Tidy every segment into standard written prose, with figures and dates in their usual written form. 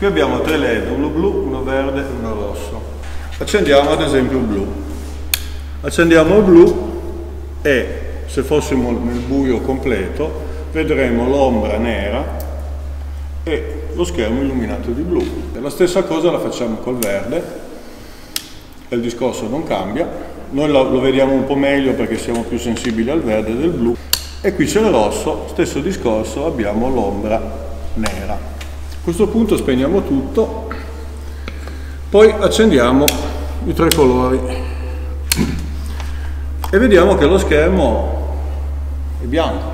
Qui abbiamo 3 LED, uno blu, uno verde e uno rosso. Accendiamo ad esempio il blu. Accendiamo il blu e se fossimo nel buio completo vedremo l'ombra nera e lo schermo illuminato di blu. E la stessa cosa la facciamo col verde, il discorso non cambia, noi lo vediamo un po' meglio perché siamo più sensibili al verde del blu. E qui c'è il rosso, stesso discorso, abbiamo l'ombra nera. A questo punto spegniamo tutto, poi accendiamo i 3 colori e vediamo che lo schermo è bianco.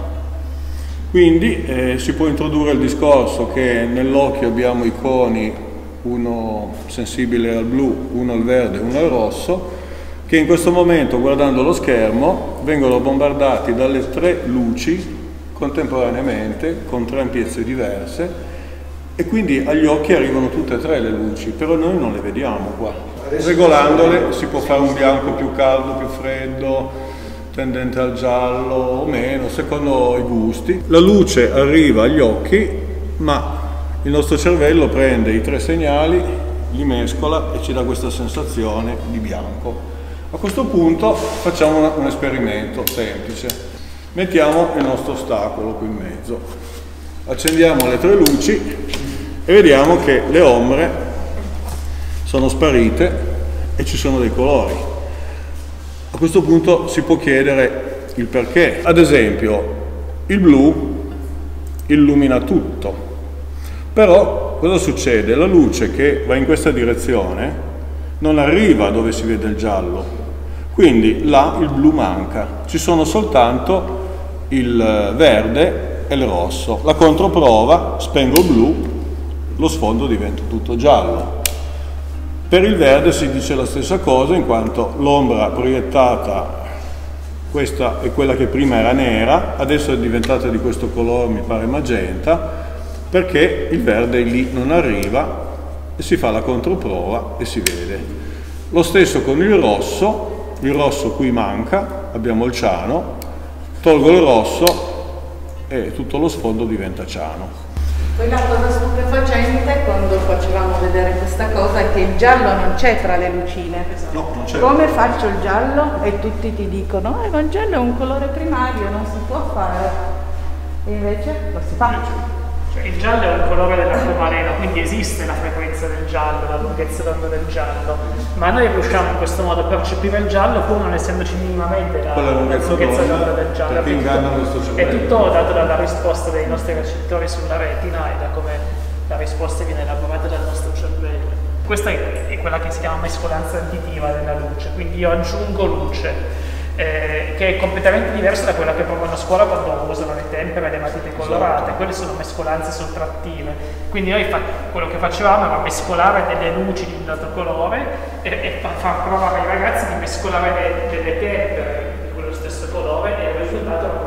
Quindi si può introdurre il discorso che nell'occhio abbiamo i coni, uno sensibile al blu, uno al verde, uno al rosso, che in questo momento, guardando lo schermo, vengono bombardati dalle 3 luci contemporaneamente, con 3 ampiezze diverse, e quindi agli occhi arrivano tutte e 3 le luci, però noi non le vediamo qua. Regolandole si può fare un bianco più caldo, più freddo, tendente al giallo o meno, secondo i gusti. La luce arriva agli occhi, ma il nostro cervello prende i 3 segnali, li mescola e ci dà questa sensazione di bianco. A questo punto facciamo un esperimento semplice. Mettiamo il nostro ostacolo qui in mezzo, accendiamo le 3 luci e vediamo che le ombre sono sparite e ci sono dei colori. A questo punto si può chiedere il perché. Ad esempio, il blu illumina tutto, però cosa succede? La luce che va in questa direzione non arriva dove si vede il giallo, quindi là il blu manca, ci sono soltanto il verde e il rosso. La controprova, spengo il blu, lo sfondo diventa tutto giallo. Per il verde si dice la stessa cosa, in quanto l'ombra proiettata, questa è quella che prima era nera, adesso è diventata di questo colore, mi pare magenta, perché il verde lì non arriva e si fa la controprova e si vede. Lo stesso con il rosso qui manca, abbiamo il ciano, tolgo il rosso e tutto lo sfondo diventa ciano. Poi la cosa stupefacente quando facevamo vedere questa cosa è che il giallo non c'è tra le lucine. No, non c'è. Come faccio il giallo? E tutti ti dicono, ma il giallo è un colore primario, non si può fare. E invece lo si fa. Cioè, il giallo è un colore dell'acqua marina, quindi esiste la frequenza del giallo, la lunghezza d'onda del giallo, ma noi riusciamo in questo modo a percepire il giallo pur non essendoci minimamente la lunghezza d'onda del giallo. È tutto dato dalla risposta dei nostri recettori sulla retina e da come la risposta viene elaborata dal nostro cervello. Questa è quella che si chiama mescolanza additiva della luce, quindi io aggiungo luce. Che è completamente diversa da quella che provano a scuola quando usano le tempere e le matite colorate. Quelle sono mescolanze sottrattive, quindi noi quello che facevamo era mescolare delle luci di un dato colore e far provare ai ragazzi di mescolare delle tempere di quello stesso colore, e il risultato era